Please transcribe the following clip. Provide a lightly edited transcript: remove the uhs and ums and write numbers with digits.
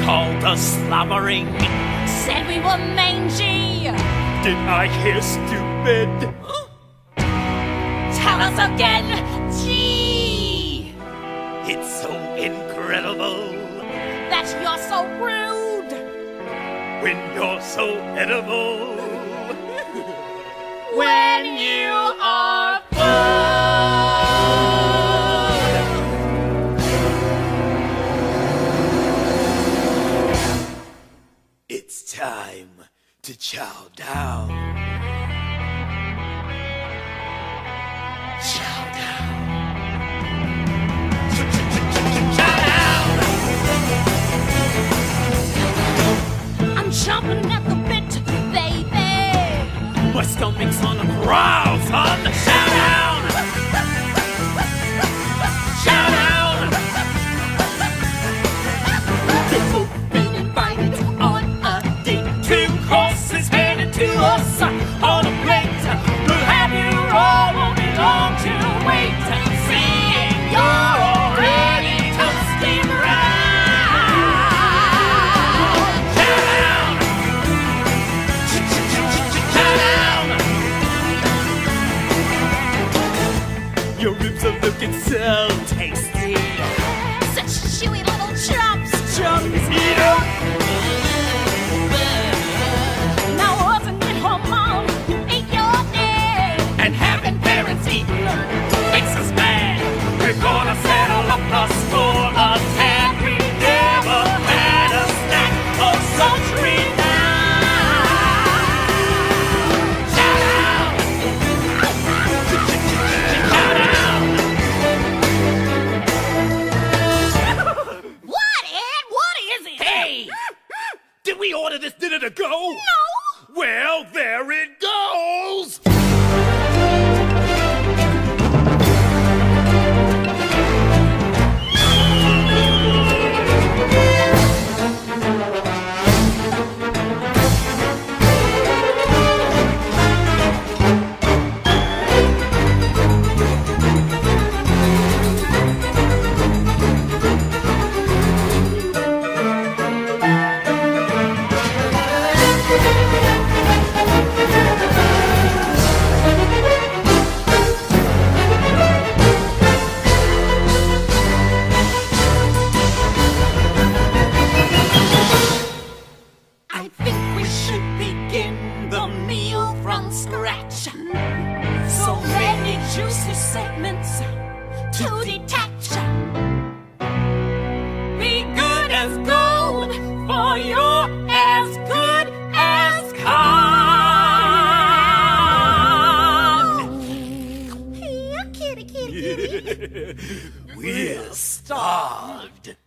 called us slobbering. Said we were mangy. Did I hear stupid? Tell us again, gee. It's so incredible That you're so rude. when you're so edible. When you are It's time to chow down. Chow down. Chow down. I'm chomping at the bit, baby. My stomach's on the growl, son. Chow down. Chow down. You've been invited on a date. 2 horses headed to us on a plate. We'll have you all, won't be long to wait. Seeing you're already toasting round. Chow down. Chow down. Your ribs are looking so tasty. Such chewy little chops. Chunks, eat 'em. Now wasn't it her mom who ate your name? And having parents eat makes us mad. We're gonna settle up the score of 10. We never had a snack of sultry now. Shout out! Shout out! What, Ed? What is it? Hey! Did we order this dinner to go? No. Well, there it goes! I think we should begin the meal from scratch. So many juicy segments to detach. Be good as gold, for you're as good as con. Here, kitty, kitty, kitty. We're starved.